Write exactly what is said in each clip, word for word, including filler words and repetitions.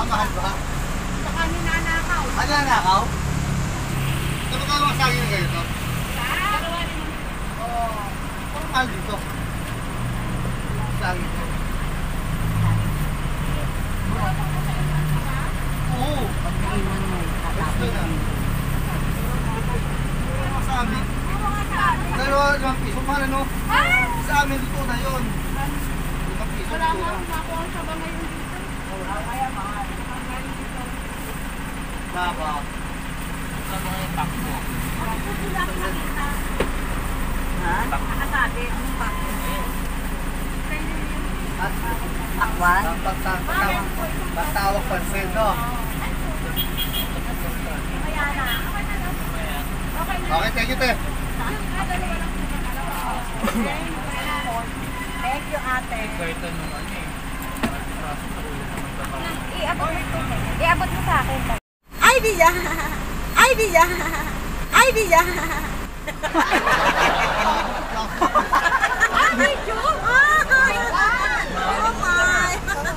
mahal ba? Baka ninanakaw. Ah, ninanakaw? Ano ka mga saging na ganito? Dalawa rin. Oo. Ano mahal dito? Saging ko. Oo. Pag naiwan mo, tatapin na. Sa amin. Dalawa limang piso. Mahal ano? Sa amin dito na yun. Limang piso. Wala nga makuha sa ba ngayon dito? Kaya mahal. Baba. Sa mga pakbo. Ako sila nakita. Ha? Nakasabi. Anong bakit? At Akwan? pagtawag pansin, no? Kaya na. Okay, thank you, te. Thank you, ate. Kahit anong ano eh. Praso sa ulo naman trabaho. Iabot Iabot mo sa akin. Ay, Bia! Ay, Bia! Ay, Bia! Ay, may joke! Oh my God! Oh my!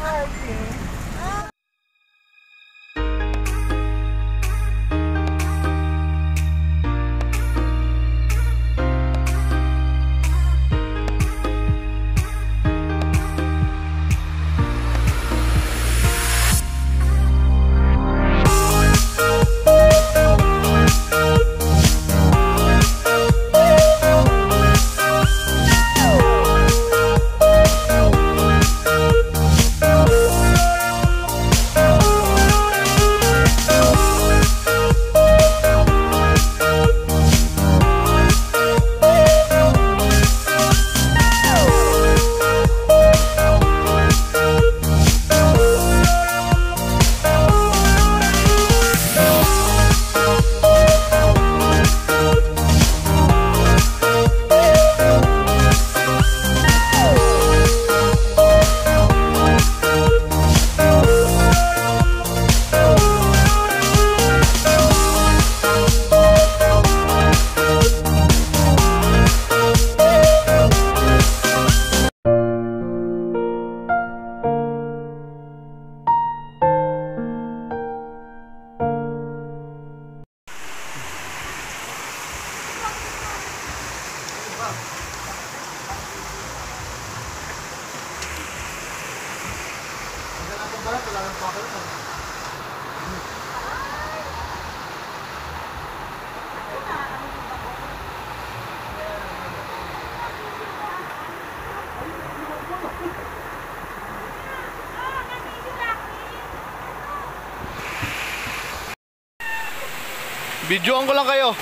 Videoan ko lang kayo.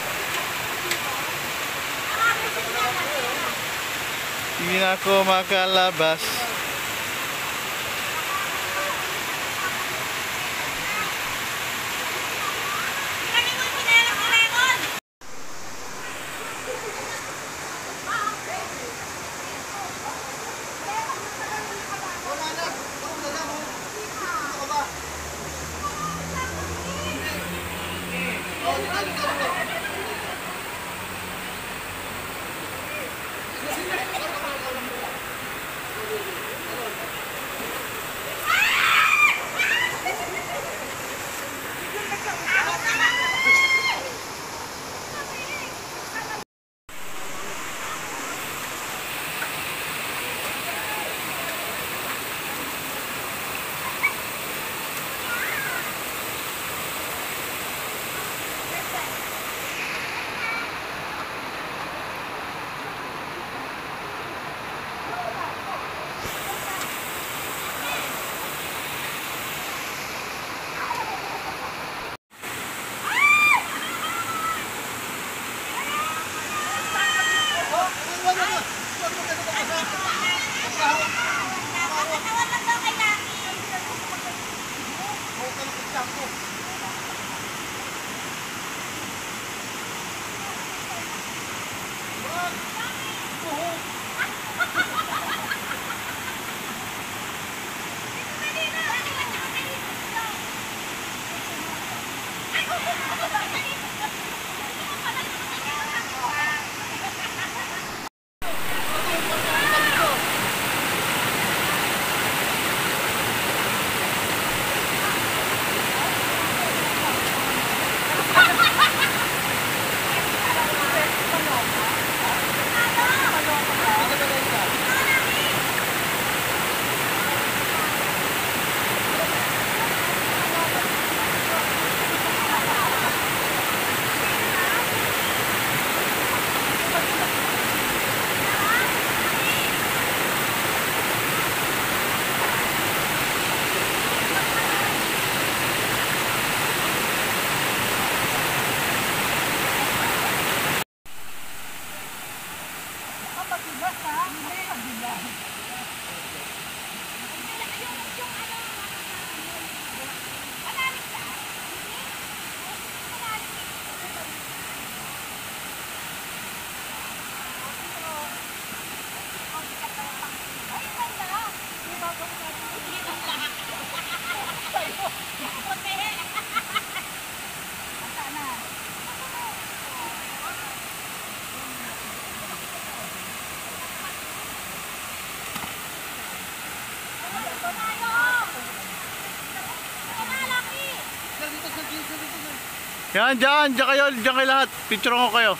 Hindi na ako makalabas. Yan, dyan, dyan kayo, dyan kayo lahat. Picture ko kayo.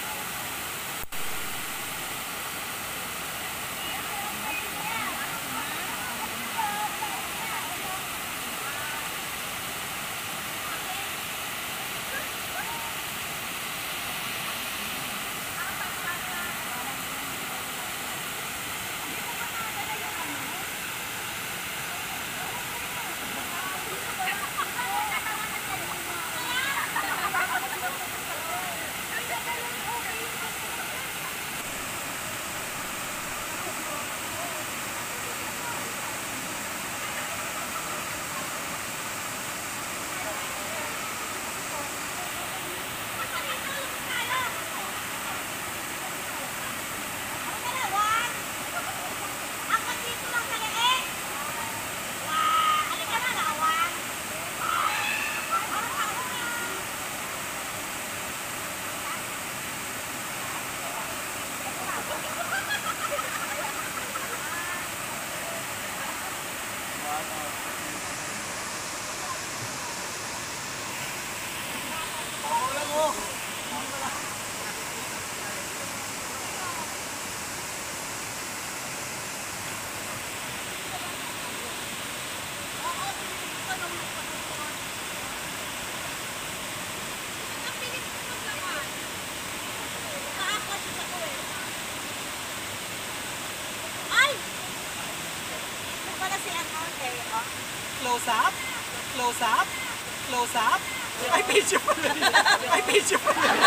Close up, close up, close up. Ay, picture pa rin. Ay, picture pa rin.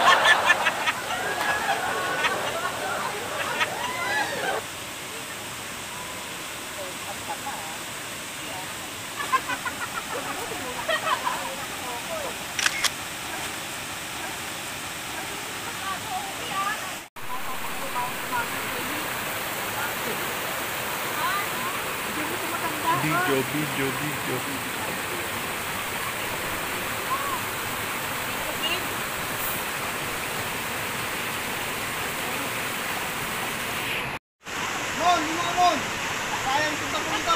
Video, video, video. Mon, hindi mo ka Mon. Sayang punta po dito.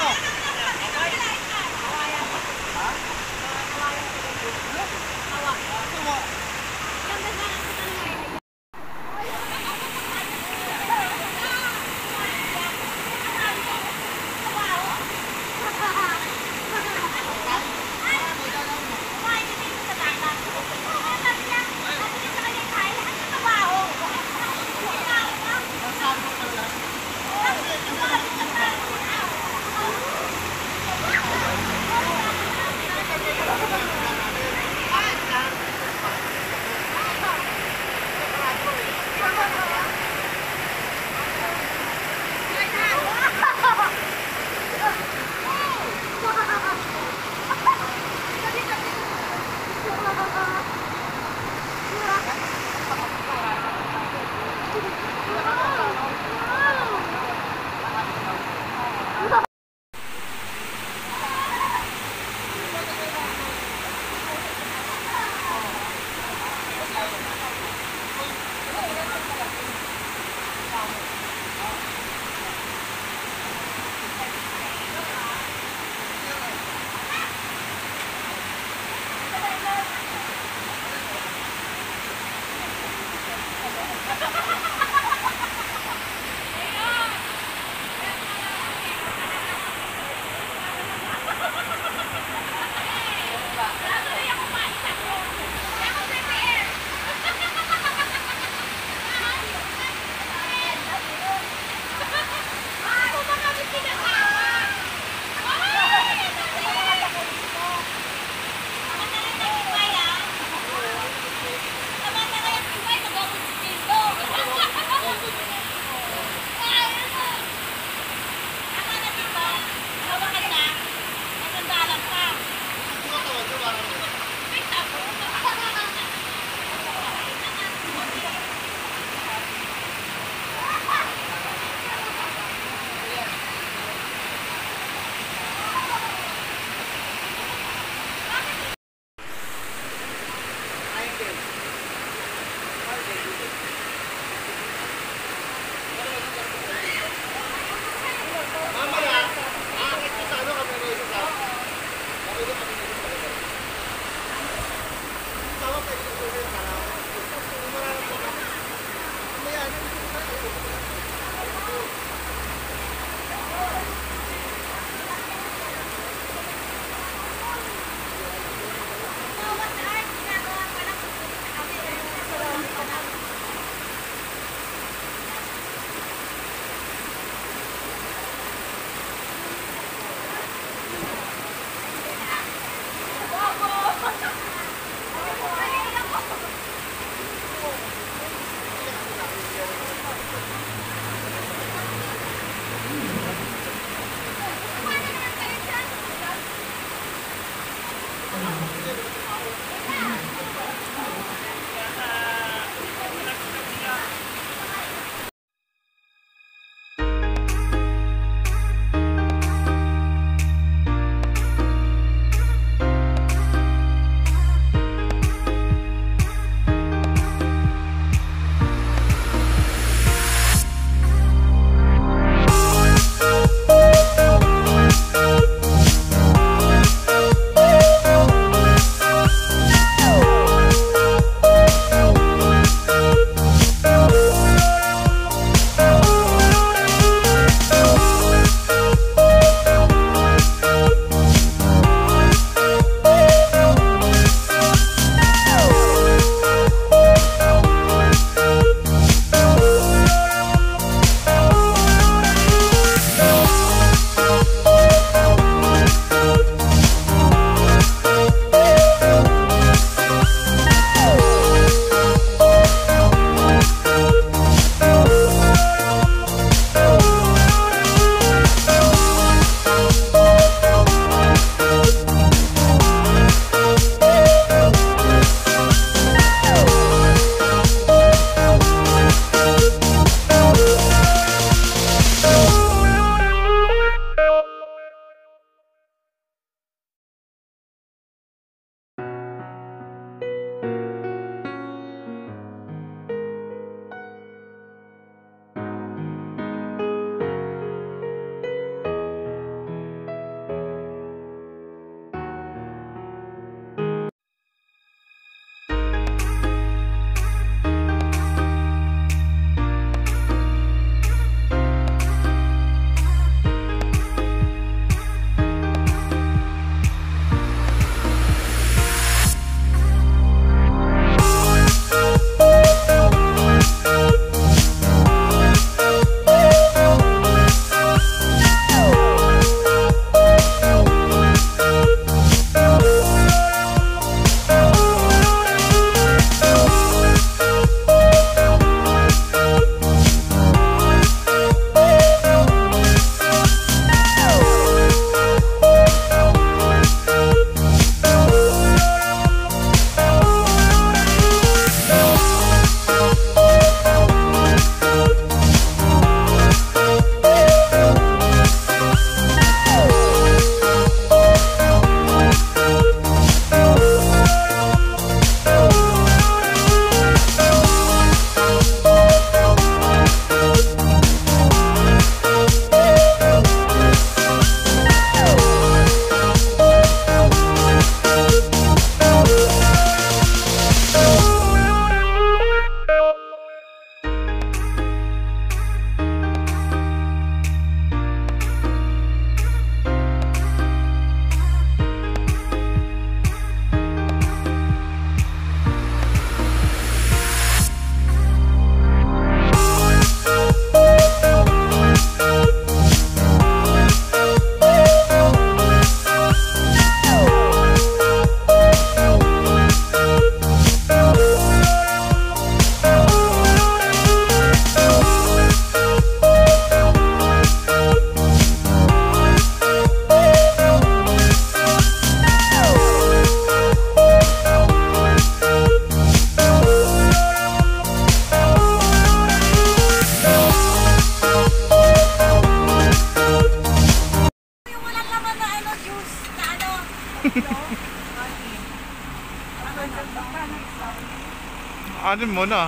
Anin mo na.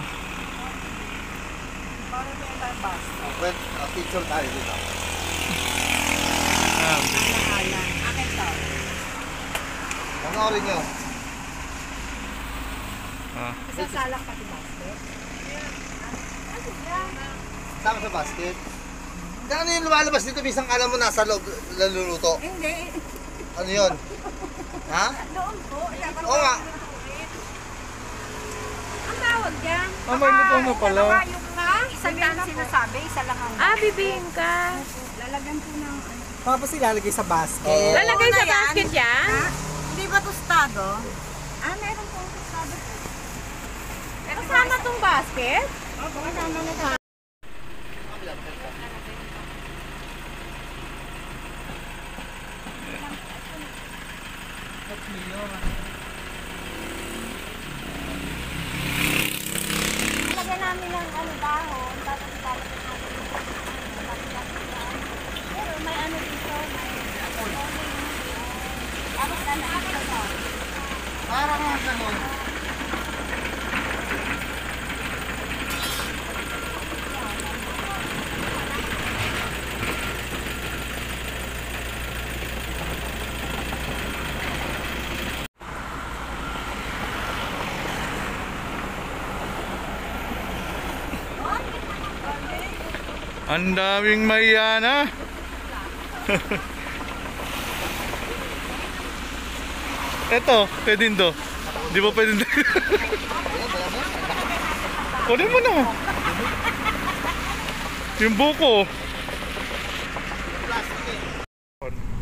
Para may tayong bus. Well, uh, picture tayo dito. Ah, Akin to. Panoorin nyo. ah. Isasalak pati basket. Sama sa basket. Ano yung lumalabas dito? Bisang alam mo nasa loob laluluto. Hindi. Ano yun? Ha? Doon po. Oo nga. Ang tawag dyan. Ah, may luto na pala. Yung nga. Isang daan sinasabi. Isa lang ang... Ah, bibingka. Lalagyan po ng... Tapos ilalagay sa basket. Oo. Lalagay sa Ano na yan? basket yan? Hindi ba tostado? Ah, meron pong tostado po. Kasama tong basket? Opo, kasama na to. Lagyan namin ng ano dahon, tapos ilalagyan namin ng pero may ano dito, may tapos lalagyan dito. Parang mga ganun. Ang daming mayana. Eto, pwede do. Di ba pwede do? Kunin mo na. Yung buko. Plastic eh.